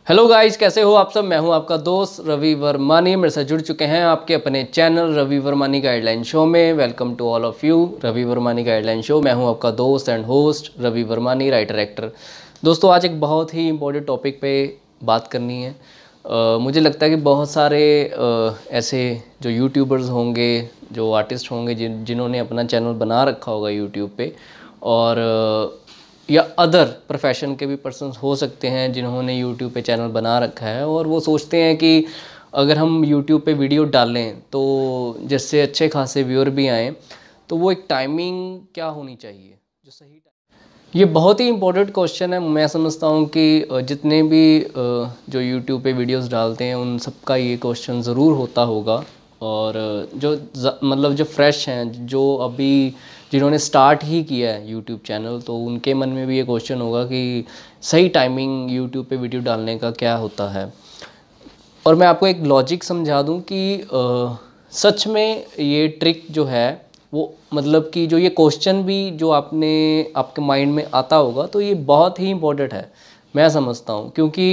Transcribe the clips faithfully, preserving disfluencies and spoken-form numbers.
Hello guys, कैसे हो आप सब। मैं हूं आपका दोस्त रवि वर्मानी। मेरे साथ जुड़ चुके हैं आपके अपने channel Ravi Varmani guideline show में। Welcome to all of you Ravi Varmani guideline show. मैं हूं आपका दोस्त and host Ravi Varmani, writer actor. दोस्तों, आज एक बहुत ही इम्पोर्टेंट टॉपिक पे बात करनी है। uh, मुझे लगता है कि बहुत सारे uh, ऐसे जो यूट्यूबर्स होंगे, जो आर्टिस्ट होंगे, जिन जिन्होंने अपना चैनल बना रखा होगा यूट्यूब पे, और uh, या अदर प्रोफेशन के भी पर्सन्स हो सकते हैं जिन्होंने यूट्यूब पे चैनल बना रखा है, और वो सोचते हैं कि अगर हम यूट्यूब पे वीडियो डालें तो जिससे अच्छे खासे व्यूअर भी आएँ, तो वो एक टाइमिंग क्या होनी चाहिए जो सही। ये बहुत ही इम्पोर्टेंट क्वेश्चन है। मैं समझता हूँ कि जितने भी जो यूट्यूब पे वीडियोस डालते हैं उन सबका ये क्वेश्चन ज़रूर होता होगा, और जो मतलब जो फ्रेश हैं, जो अभी जिन्होंने स्टार्ट ही किया है यूट्यूब चैनल, तो उनके मन में भी ये क्वेश्चन होगा कि सही टाइमिंग यूट्यूब पे वीडियो डालने का क्या होता है। और मैं आपको एक लॉजिक समझा दूं कि आ, सच में ये ट्रिक जो है वो, मतलब कि जो ये क्वेश्चन भी जो आपने आपके माइंड में आता होगा, तो ये बहुत ही इम्पोर्टेंट है, मैं समझता हूँ। क्योंकि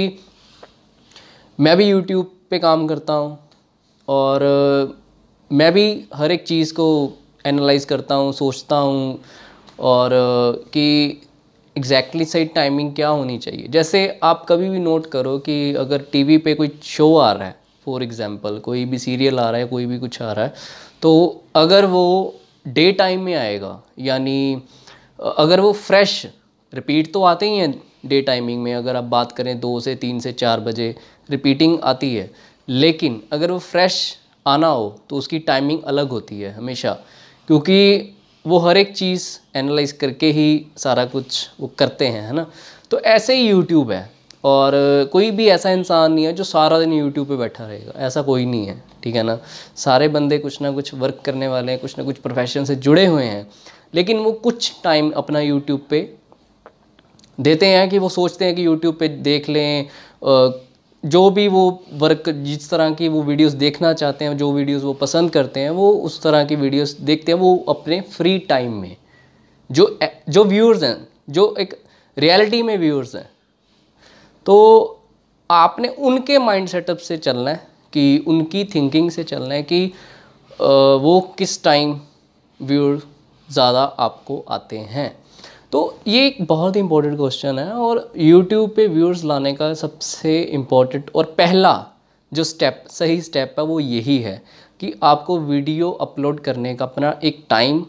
मैं भी यूट्यूब पे काम करता हूँ, और मैं भी हर एक चीज़ को एनालाइज करता हूँ, सोचता हूँ, और कि एग्जैक्टली सही टाइमिंग क्या होनी चाहिए। जैसे आप कभी भी नोट करो कि अगर टीवी पे कोई शो आ रहा है, फॉर एग्जांपल कोई भी सीरियल आ रहा है, कोई भी कुछ आ रहा है, तो अगर वो डे टाइम में आएगा, यानी अगर वो फ्रेश, रिपीट तो आते ही हैं डे टाइमिंग में, अगर आप बात करें दो से तीन से चार बजे रिपीटिंग आती है, लेकिन अगर वो फ्रेश आना हो तो उसकी टाइमिंग अलग होती है हमेशा, क्योंकि वो हर एक चीज़ एनालाइज करके ही सारा कुछ वो करते हैं, है ना। तो ऐसे ही यूट्यूब है, और कोई भी ऐसा इंसान नहीं है जो सारा दिन यूट्यूब पे बैठा रहेगा, ऐसा कोई नहीं है, ठीक है ना। सारे बंदे कुछ ना कुछ वर्क करने वाले हैं, कुछ ना कुछ प्रोफेशन से जुड़े हुए हैं, लेकिन वो कुछ टाइम अपना यूट्यूब पे देते हैं कि वो सोचते हैं कि यूट्यूब पे देख लें जो भी वो वर्क, जिस तरह की वो वीडियोस देखना चाहते हैं, जो वीडियोस वो पसंद करते हैं, वो उस तरह की वीडियोस देखते हैं वो अपने फ्री टाइम में। जो जो व्यूअर्स हैं, जो एक रियलिटी में व्यूअर्स हैं, तो आपने उनके माइंड सेटअप से चलना है, कि उनकी थिंकिंग से चलना है कि वो किस टाइम व्यूअर ज़्यादा आपको आते हैं। तो ये एक बहुत ही इम्पोर्टेंट क्वेश्चन है, और यूट्यूब पे व्यूअर्स लाने का सबसे इम्पोर्टेंट और पहला जो स्टेप, सही स्टेप है, वो यही है कि आपको वीडियो अपलोड करने का अपना एक टाइम,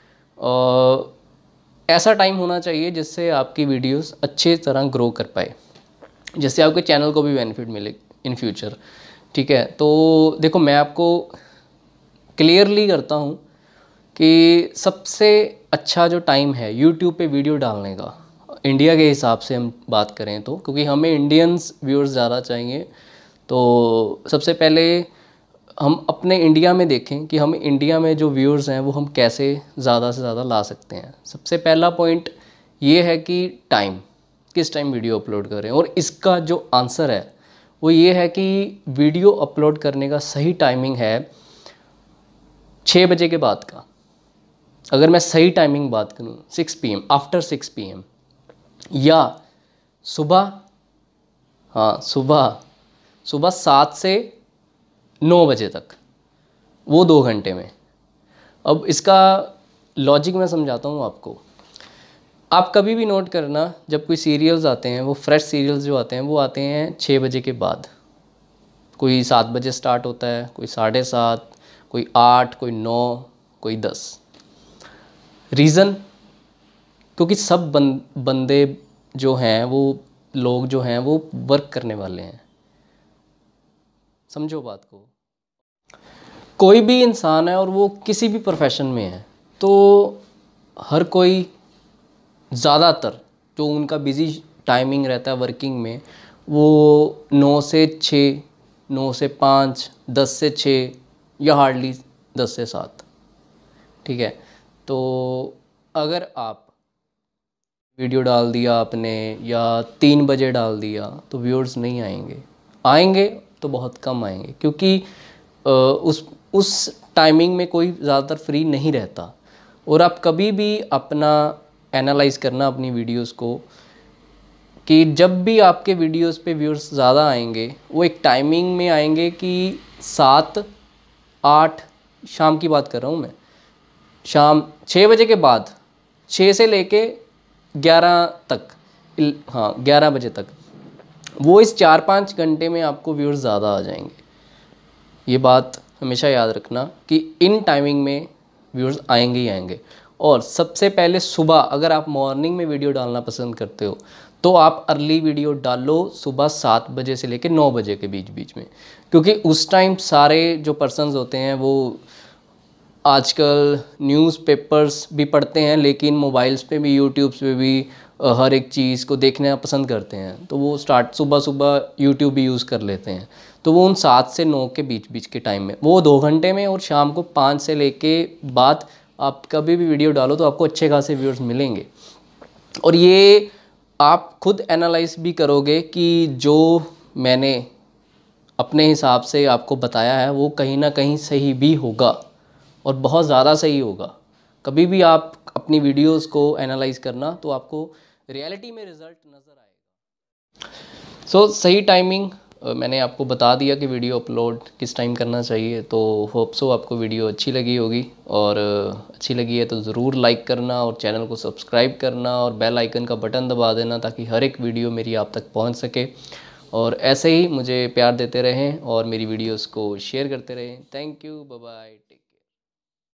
ऐसा टाइम होना चाहिए जिससे आपकी वीडियोस अच्छे तरह ग्रो कर पाए, जिससे आपके चैनल को भी बेनिफिट मिले इन फ्यूचर, ठीक है। तो देखो, मैं आपको क्लियरली करता हूँ कि सबसे अच्छा जो टाइम है यूट्यूब पे वीडियो डालने का, इंडिया के हिसाब से हम बात करें तो, क्योंकि हमें इंडियंस व्यूअर्स ज़्यादा चाहिए, तो सबसे पहले हम अपने इंडिया में देखें कि हम इंडिया में जो व्यूअर्स हैं वो हम कैसे ज़्यादा से ज़्यादा ला सकते हैं। सबसे पहला पॉइंट ये है कि टाइम, किस टाइम वीडियो अपलोड करें, और इसका जो आंसर है वो ये है कि वीडियो अपलोड करने का सही टाइमिंग है छः बजे के बाद का। अगर मैं सही टाइमिंग बात करूँ, six P M, after six P M, या सुबह, हाँ सुबह सुबह सात से नौ बजे तक, वो दो घंटे में। अब इसका लॉजिक मैं समझाता हूँ आपको। आप कभी भी नोट करना, जब कोई सीरियल्स आते हैं, वो फ्रेश सीरियल्स जो आते हैं वो आते हैं छः बजे के बाद। कोई सात बजे स्टार्ट होता है, कोई साढ़े सात, कोई आठ, कोई नौ, कोई दस। रीज़न, क्योंकि सब बन, बंदे जो हैं, वो लोग जो हैं वो वर्क करने वाले हैं, समझो बात को। कोई भी इंसान है और वो किसी भी प्रोफेशन में है, तो हर कोई ज़्यादातर जो उनका बिज़ी टाइमिंग रहता है वर्किंग में, वो नौ से छः, नौ से पाँच, दस से छः, या हार्डली दस से सात, ठीक है। तो अगर आप वीडियो डाल दिया आपने या तीन बजे डाल दिया, तो व्यूअर्स नहीं आएंगे, आएंगे तो बहुत कम आएंगे, क्योंकि उस उस टाइमिंग में कोई ज़्यादातर फ्री नहीं रहता। और आप कभी भी अपना एनालाइज करना अपनी वीडियोस को कि जब भी आपके वीडियोस पे व्यूअर्स ज़्यादा आएंगे वो एक टाइमिंग में आएंगे कि सात आठ, शाम की बात कर रहा हूँ मैं, शाम छः बजे के बाद, छः से लेके ग्यारह तक, इल- हाँ ग्यारह बजे तक, वो इस चार पाँच घंटे में आपको व्यूअर्स ज़्यादा आ जाएंगे। ये बात हमेशा याद रखना कि इन टाइमिंग में व्यूअर्स आएंगे ही आएंगे। और सबसे पहले सुबह, अगर आप मॉर्निंग में वीडियो डालना पसंद करते हो तो आप अर्ली वीडियो डालो सुबह सात बजे से लेकर नौ बजे के बीच बीच में, क्योंकि उस टाइम सारे जो पर्सन्स होते हैं वो आजकल न्यूज़पेपर्स भी पढ़ते हैं लेकिन मोबाइल्स पे भी, यूट्यूब्स पे भी अ, हर एक चीज़ को देखना पसंद करते हैं। तो वो स्टार्ट सुबह सुबह यूट्यूब भी यूज़ कर लेते हैं। तो वो उन सात से नौ के बीच बीच के टाइम में, वो दो घंटे में, और शाम को पाँच से लेके बाद आप कभी भी वीडियो डालो तो आपको अच्छे खासे व्यूअर्स मिलेंगे। और ये आप खुद एनालाइज भी करोगे कि जो मैंने अपने हिसाब से आपको बताया है वो कहीं ना कहीं सही भी होगा, और बहुत ज़्यादा सही होगा। कभी भी आप अपनी वीडियोस को एनालाइज करना तो आपको रियलिटी में रिज़ल्ट नज़र आएगा। सो सही टाइमिंग मैंने आपको बता दिया कि वीडियो अपलोड किस टाइम करना चाहिए। तो होप सो आपको वीडियो अच्छी लगी होगी, और अ, अच्छी लगी है तो ज़रूर लाइक करना और चैनल को सब्सक्राइब करना और बेल आइकन का बटन दबा देना ताकि हर एक वीडियो मेरी आप तक पहुंच सके। और ऐसे ही मुझे प्यार देते रहें और मेरी वीडियोस को शेयर करते रहें। Thank you, bye bye.